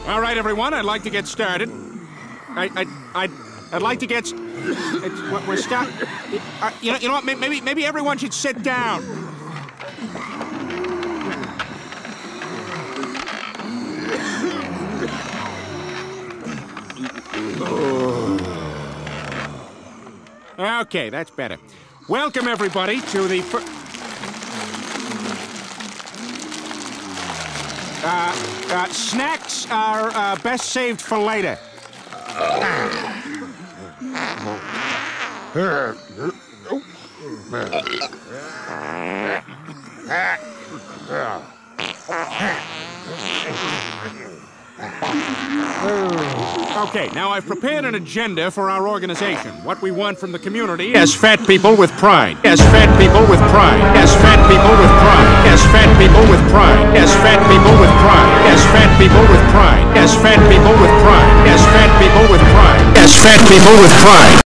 All right, everyone, I'd like to get started. I'd like to get... we're stuck... you know what, maybe everyone should sit down. Okay, that's better. Welcome, everybody, to the snacks are best saved for later. Okay, now I've prepared an agenda for our organization. What we want from the community as fat people with pride. As fat people with pride. As fat people with pride. As fat people with pride. As fat people with pride. As fat people with pride. As fat people with pride. As fat people with pride. As fat people with pride.